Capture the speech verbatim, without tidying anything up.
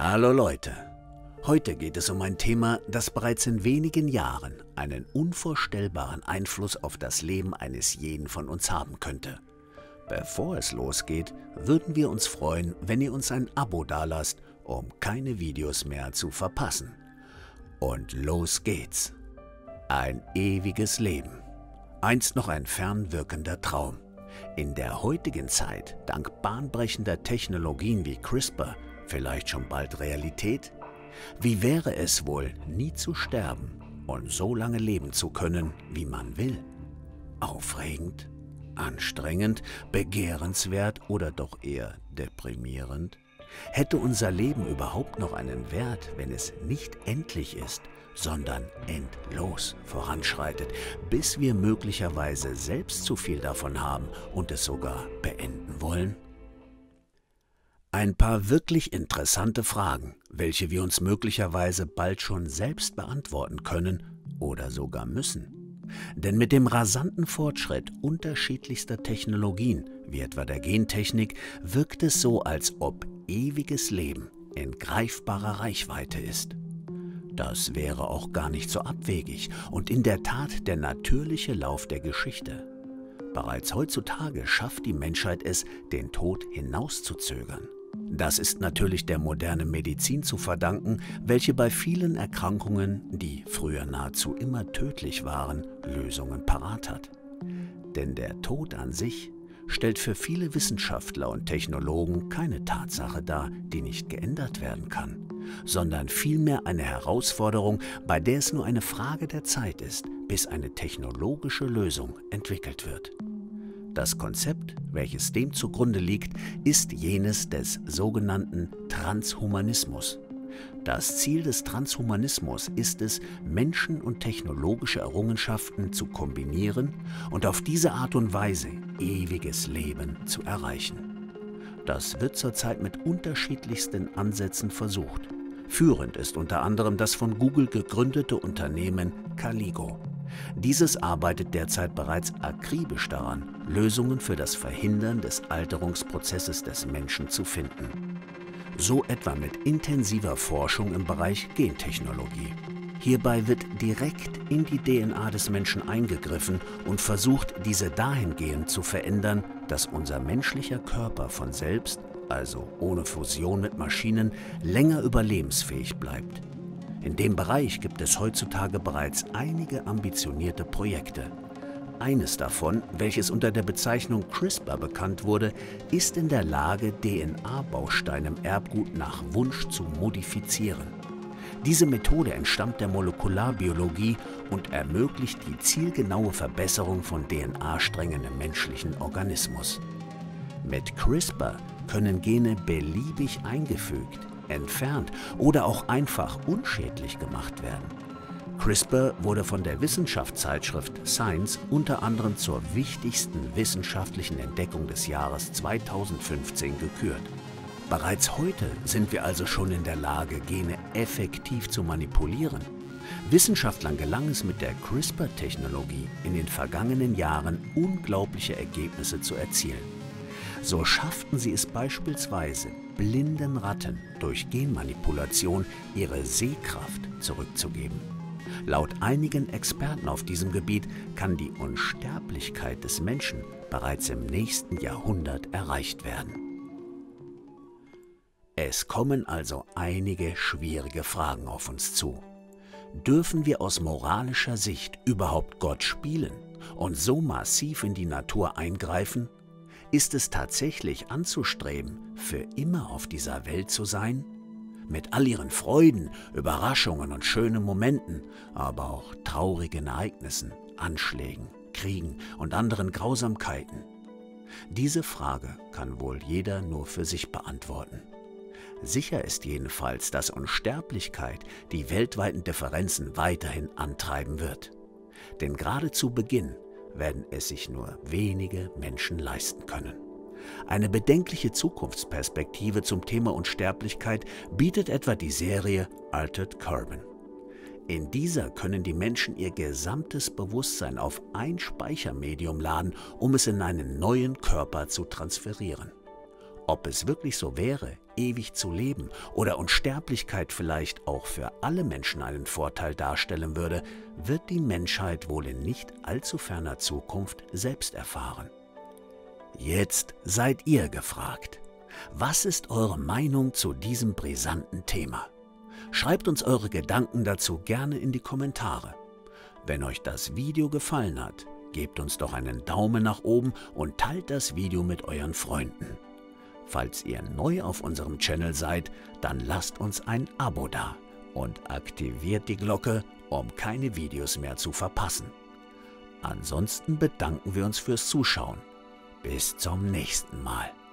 Hallo Leute, heute geht es um ein Thema, das bereits in wenigen Jahren einen unvorstellbaren Einfluss auf das Leben eines jeden von uns haben könnte. Bevor es losgeht, würden wir uns freuen, wenn ihr uns ein Abo dalasst, um keine Videos mehr zu verpassen. Und los geht's! Ein ewiges Leben. Einst noch ein fern wirkender Traum. In der heutigen Zeit, dank bahnbrechender Technologien wie CRISPR, vielleicht schon bald Realität? Wie wäre es wohl, nie zu sterben und so lange leben zu können, wie man will? Aufregend, anstrengend, begehrenswert oder doch eher deprimierend? Hätte unser Leben überhaupt noch einen Wert, wenn es nicht endlich ist, sondern endlos voranschreitet, bis wir möglicherweise selbst zu viel davon haben und es sogar beenden wollen? Ein paar wirklich interessante Fragen, welche wir uns möglicherweise bald schon selbst beantworten können oder sogar müssen. Denn mit dem rasanten Fortschritt unterschiedlichster Technologien, wie etwa der Gentechnik, wirkt es so, als ob ewiges Leben in greifbarer Reichweite ist. Das wäre auch gar nicht so abwegig und in der Tat der natürliche Lauf der Geschichte. Bereits heutzutage schafft die Menschheit es, den Tod hinauszuzögern. Das ist natürlich der modernen Medizin zu verdanken, welche bei vielen Erkrankungen, die früher nahezu immer tödlich waren, Lösungen parat hat. Denn der Tod an sich stellt für viele Wissenschaftler und Technologen keine Tatsache dar, die nicht geändert werden kann, sondern vielmehr eine Herausforderung, bei der es nur eine Frage der Zeit ist, bis eine technologische Lösung entwickelt wird. Das Konzept, welches dem zugrunde liegt, ist jenes des sogenannten Transhumanismus. Das Ziel des Transhumanismus ist es, Menschen- und technologische Errungenschaften zu kombinieren und auf diese Art und Weise ewiges Leben zu erreichen. Das wird zurzeit mit unterschiedlichsten Ansätzen versucht. Führend ist unter anderem das von Google gegründete Unternehmen Caligo. Dieses arbeitet derzeit bereits akribisch daran, Lösungen für das Verhindern des Alterungsprozesses des Menschen zu finden. So etwa mit intensiver Forschung im Bereich Gentechnologie. Hierbei wird direkt in die D N A des Menschen eingegriffen und versucht, diese dahingehend zu verändern, dass unser menschlicher Körper von selbst, also ohne Fusion mit Maschinen, länger überlebensfähig bleibt. In dem Bereich gibt es heutzutage bereits einige ambitionierte Projekte. Eines davon, welches unter der Bezeichnung CRISPR bekannt wurde, ist in der Lage, D N A-Bausteine im Erbgut nach Wunsch zu modifizieren. Diese Methode entstammt der Molekularbiologie und ermöglicht die zielgenaue Verbesserung von D N A-Strängen im menschlichen Organismus. Mit CRISPR können Gene beliebig eingefügt, entfernt oder auch einfach unschädlich gemacht werden. CRISPR wurde von der Wissenschaftszeitschrift Science unter anderem zur wichtigsten wissenschaftlichen Entdeckung des Jahres zweitausendfünfzehn gekürt. Bereits heute sind wir also schon in der Lage, Gene effektiv zu manipulieren. Wissenschaftlern gelang es mit der CRISPR-Technologie in den vergangenen Jahren unglaubliche Ergebnisse zu erzielen. So schafften sie es beispielsweise, blinden Ratten durch Genmanipulation ihre Sehkraft zurückzugeben. Laut einigen Experten auf diesem Gebiet kann die Unsterblichkeit des Menschen bereits im nächsten Jahrhundert erreicht werden. Es kommen also einige schwierige Fragen auf uns zu. Dürfen wir aus moralischer Sicht überhaupt Gott spielen und so massiv in die Natur eingreifen? Ist es tatsächlich anzustreben, für immer auf dieser Welt zu sein? Mit all ihren Freuden, Überraschungen und schönen Momenten, aber auch traurigen Ereignissen, Anschlägen, Kriegen und anderen Grausamkeiten? Diese Frage kann wohl jeder nur für sich beantworten. Sicher ist jedenfalls, dass Unsterblichkeit die weltweiten Differenzen weiterhin antreiben wird. Denn gerade zu Beginn werden es sich nur wenige Menschen leisten können. Eine bedenkliche Zukunftsperspektive zum Thema Unsterblichkeit bietet etwa die Serie Altered Carbon. In dieser können die Menschen ihr gesamtes Bewusstsein auf ein Speichermedium laden, um es in einen neuen Körper zu transferieren. Ob es wirklich so wäre, ewig zu leben oder Unsterblichkeit vielleicht auch für alle Menschen einen Vorteil darstellen würde, wird die Menschheit wohl in nicht allzu ferner Zukunft selbst erfahren. Jetzt seid ihr gefragt. Was ist eure Meinung zu diesem brisanten Thema? Schreibt uns eure Gedanken dazu gerne in die Kommentare. Wenn euch das Video gefallen hat, gebt uns doch einen Daumen nach oben und teilt das Video mit euren Freunden. Falls ihr neu auf unserem Channel seid, dann lasst uns ein Abo da und aktiviert die Glocke, um keine Videos mehr zu verpassen. Ansonsten bedanken wir uns fürs Zuschauen. Bis zum nächsten Mal.